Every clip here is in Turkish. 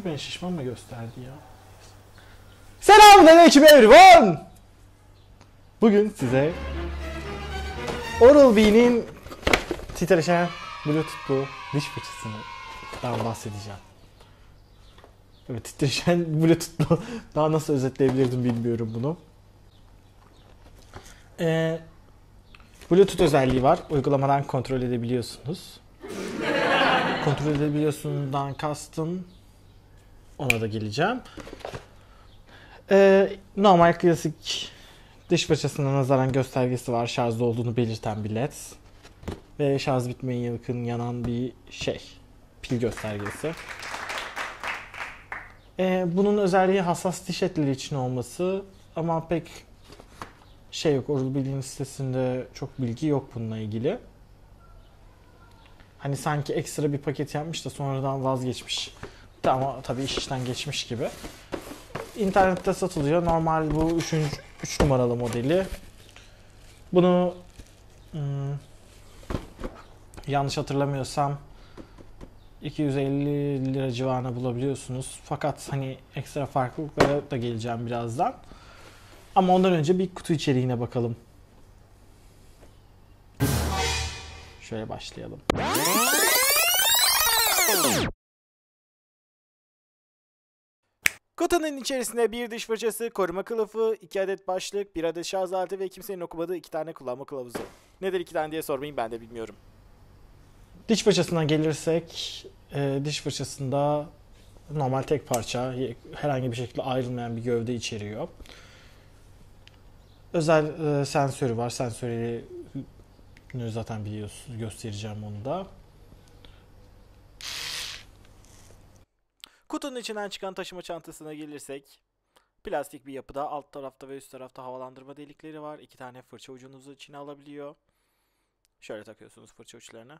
Harbi beni şişman mı gösterdi ya? Selamünaleyküm everyone! Bugün size Oral-B'nin titreşen Bluetooth'lu diş fırçasından bahsedeceğim. Evet, titreşen Bluetooth'lu daha nasıl özetleyebilirdim bilmiyorum bunu. Bluetooth özelliği var. Uygulamadan kontrol edebiliyorsunuz. Kontrol edebiliyorsunuzdan kastım, ona da geleceğim. Normal klasik diş fırçasına nazaran göstergesi var. Şarjda olduğunu belirten bir led. Ve şarj bitmeye yakın yanan bir pil göstergesi. Bunun özelliği hassas diş etleri için olması. Ama pek yok. Oral-B'nin sitesinde çok bilgi yok bununla ilgili. Hani sanki ekstra bir paket yapmış da sonradan vazgeçmiş. Ama tabii iş işten geçmiş gibi. İnternette satılıyor. Normal bu 3 numaralı modeli. Bunu yanlış hatırlamıyorsam 250 lira civarına bulabiliyorsunuz. Fakat hani ekstra farklılıklara da geleceğim birazdan. Ama ondan önce bir kutu içeriğine bakalım. Şöyle başlayalım. Kutunun içerisinde bir diş fırçası, koruma kılıfı, 2 adet başlık, 1 adet şarj aleti ve kimsenin okumadığı 2 tane kullanma kılavuzu. Nedir 2 tane diye sormayın, ben de bilmiyorum. Diş fırçasına gelirsek, diş fırçasında normal tek parça, herhangi bir şekilde ayrılmayan bir gövde içeriyor. Özel sensörü var. Sensörü zaten biliyorsunuz, göstereceğim onu da. Kutunun içinden çıkan taşıma çantasına gelirsek, plastik bir yapıda, alt tarafta ve üst tarafta havalandırma delikleri var. 2 tane fırça ucunuzu içine alabiliyor. Şöyle takıyorsunuz fırça uçlarına.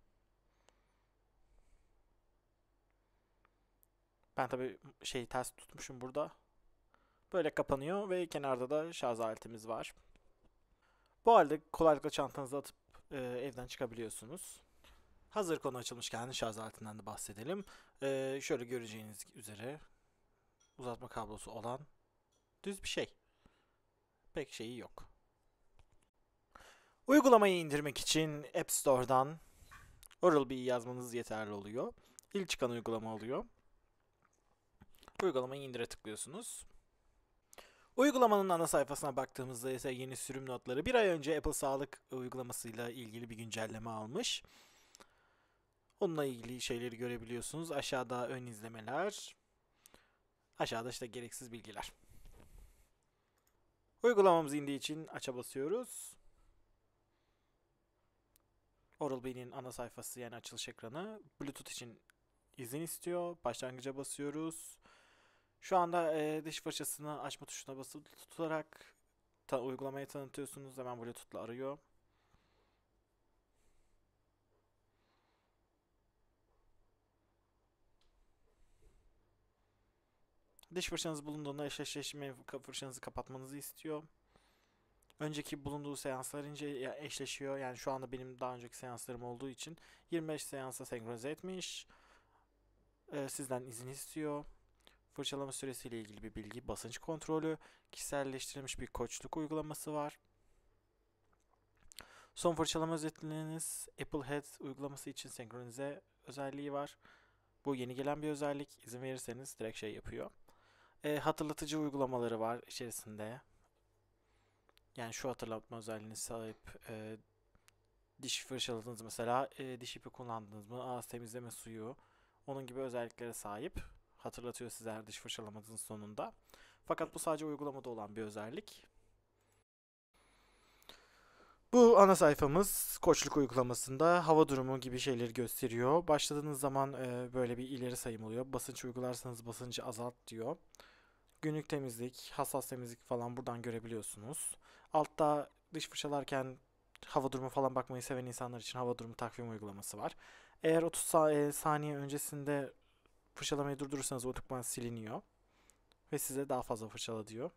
Ben tabi ters tutmuşum burada. Böyle kapanıyor ve kenarda da şarj aletimiz var. Bu halde kolaylıkla çantanıza atıp evden çıkabiliyorsunuz. Hazır konu açılmışken şarj aletinden de bahsedelim. Şöyle göreceğiniz üzere uzatma kablosu olan düz bir şey. Pek şeyi yok. Uygulamayı indirmek için App Store'dan Oral-B yazmanız yeterli oluyor. İlk çıkan uygulama oluyor. Uygulamayı indire tıklıyorsunuz. Uygulamanın ana sayfasına baktığımızda ise yeni sürüm notları, bir ay önce Apple Sağlık uygulamasıyla ilgili bir güncelleme almış. Onunla ilgili şeyleri görebiliyorsunuz. Aşağıda ön izlemeler. Aşağıda işte gereksiz bilgiler. Uygulamamız indiği için aç'a basıyoruz. Oral-B'nin ana sayfası, yani açılış ekranı. Bluetooth için izin istiyor. Başlangıca basıyoruz. Şu anda diş fırçasını açma tuşuna basılı tutarak uygulamayı tanıtıyorsunuz. Hemen Bluetooth'la arıyor. Diş fırçanız bulunduğunda eşleşme fırçanızı kapatmanızı istiyor. Önceki bulunduğu seanslar eşleşiyor. Yani şu anda benim daha önceki seanslarım olduğu için 25 seansa senkronize etmiş. Sizden izin istiyor. Fırçalama süresiyle ilgili bir bilgi, basınç kontrolü, kişiselleştirilmiş bir koçluk uygulaması var. Son fırçalama özetleriniz Apple Head uygulaması için senkronize özelliği var. Bu yeni gelen bir özellik. İzin verirseniz direkt yapıyor. Hatırlatıcı uygulamaları var içerisinde. Yani şu hatırlatma özelliğine sahip. Diş fırçaladınız mesela, diş ipi kullandınız mı, ağız temizleme suyu, onun gibi özelliklere sahip. Hatırlatıyor size her diş fırçalamanızın sonunda. Fakat bu sadece uygulamada olan bir özellik. Bu ana sayfamız koçluk uygulamasında hava durumu gibi şeyleri gösteriyor. Başladığınız zaman böyle bir ileri sayım oluyor. Basınç uygularsanız basıncı azalt diyor. Günlük temizlik, hassas temizlik falan buradan görebiliyorsunuz. Altta diş fırçalarken hava durumu falan bakmayı seven insanlar için hava durumu takvim uygulaması var. Eğer 30 saniye öncesinde fırçalamayı durdurursanız otomatikman siliniyor. Ve size daha fazla fırçala diyor.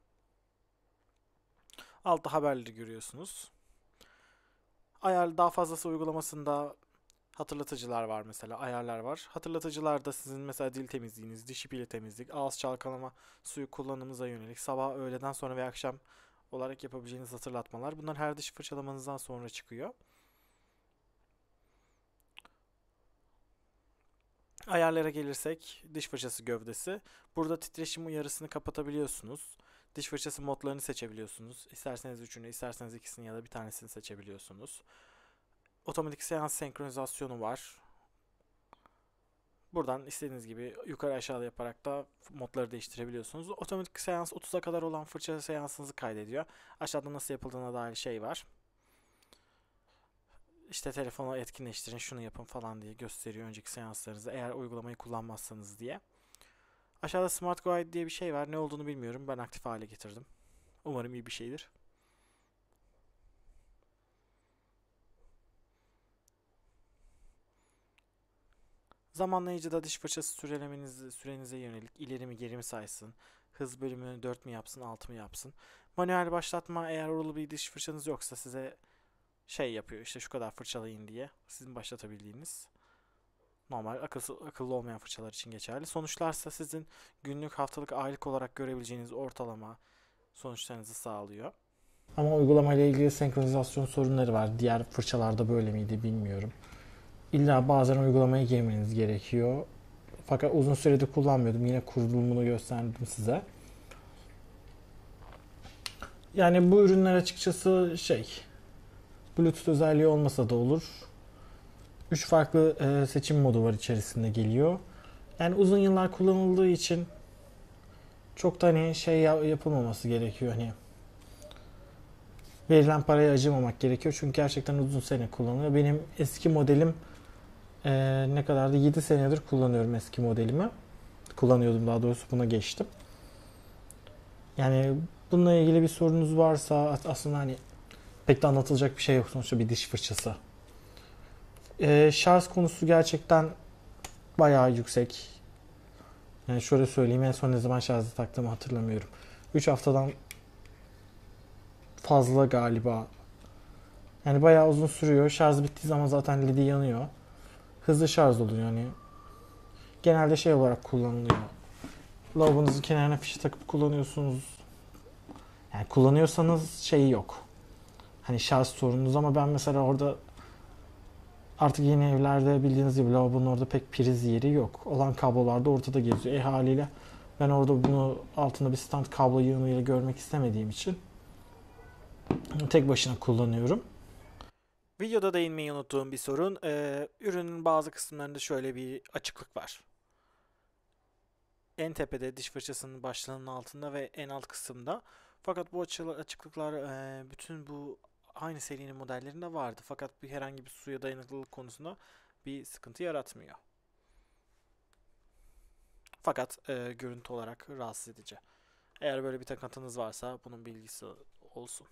Altta haberleri görüyorsunuz. Ayar daha fazlası uygulamasında Hatırlatıcılar var mesela, ayarlar var. Hatırlatıcılarda sizin mesela dil temizliğiniz, diş ipiyle temizlik, ağız çalkalama suyu kullanımınıza yönelik sabah, öğleden sonra ve akşam olarak yapabileceğiniz hatırlatmalar. Bunlar her diş fırçalamanızdan sonra çıkıyor. Ayarlara gelirsek diş fırçası gövdesi. Burada titreşim uyarısını kapatabiliyorsunuz. Diş fırçası modlarını seçebiliyorsunuz. İsterseniz üçünü, isterseniz ikisini ya da bir tanesini seçebiliyorsunuz. Otomatik seans senkronizasyonu var. Buradan istediğiniz gibi yukarı aşağıda yaparak da modları değiştirebiliyorsunuz. Otomatik seans 30'a kadar olan fırça seansınızı kaydediyor. Aşağıda nasıl yapıldığına dair şey var. İşte telefonu etkinleştirin, şunu yapın falan diye gösteriyor önceki seanslarınızı, eğer uygulamayı kullanmazsanız diye. Aşağıda Smart Guide diye bir şey var. Ne olduğunu bilmiyorum. Ben aktif hale getirdim. Umarım iyi bir şeydir. Zamanlayıcıda diş fırçası sürenize yönelik ileri mi geri mi saysın, hız bölümünü 4 mü yapsın 6 mı yapsın. Manuel başlatma, eğer oralı bir diş fırçanız yoksa size şey yapıyor, işte şu kadar fırçalayın diye sizin başlatabildiğiniz. Normal akıllı olmayan fırçalar için geçerli. Sonuçlarsa sizin günlük, haftalık, aylık olarak görebileceğiniz ortalama sonuçlarınızı sağlıyor. Ama uygulamayla ilgili senkronizasyon sorunları var. Diğer fırçalarda böyle miydi bilmiyorum. İlla bazen uygulamaya girmeniz gerekiyor. Fakat uzun süredir kullanmıyordum. Yine kurulumunu gösterdim size. Yani bu ürünler açıkçası Bluetooth özelliği olmasa da olur. 3 farklı seçim modu var içerisinde geliyor. Yani uzun yıllar kullanıldığı için çok da yapılmaması gerekiyor. Hani verilen paraya acımamak gerekiyor. Çünkü gerçekten uzun sene kullanılıyor. Benim eski modelim ne kadardı? 7 senedir kullanıyorum eski modelimi. Kullanıyordum daha doğrusu, buna geçtim. Yani bununla ilgili bir sorunuz varsa aslında hani pek de anlatılacak bir şey yok, sonuçta bir diş fırçası. Şarj konusu gerçekten bayağı yüksek. Yani şöyle söyleyeyim, en son ne zaman şarjı taktığımı hatırlamıyorum. 3 haftadan fazla galiba. Yani bayağı uzun sürüyor. Şarj bittiği zaman zaten LED'i yanıyor. Hızlı şarj oluyor yani. Genelde şey olarak kullanılıyor. Lavabonuzun kenarına fişi takıp kullanıyorsunuz. Yani kullanıyorsanız şeyi yok. Hani şarj sorununuz, ama ben mesela orada artık yeni evlerde bildiğiniz gibi lavabonun orada pek priz yeri yok. Olan kablolar da ortada geziyor. Haliyle ben orada bunu altında bir stand kablo yığınıyla görmek istemediğim için tek başına kullanıyorum. Videoda değinmeyi unuttuğum bir sorun. Ürünün bazı kısımlarında şöyle bir açıklık var. En tepede diş fırçasının başlığının altında ve en alt kısımda. Fakat bu açıklıklar bütün bu aynı serinin modellerinde vardı. Fakat herhangi bir suya dayanıklılık konusunda bir sıkıntı yaratmıyor. Fakat görüntü olarak rahatsız edici. Eğer böyle bir takıntınız varsa bunun bilgisi olsun.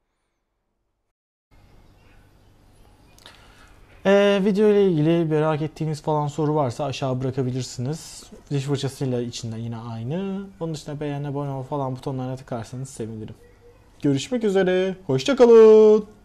Video ile ilgili merak ettiğiniz falan soru varsa aşağı bırakabilirsiniz. Diş fırçasıyla içinde yine aynı. Onun dışında beğen, abone ol falan butonlarına tıklarsanız sevinirim. Görüşmek üzere. Hoşça kalın.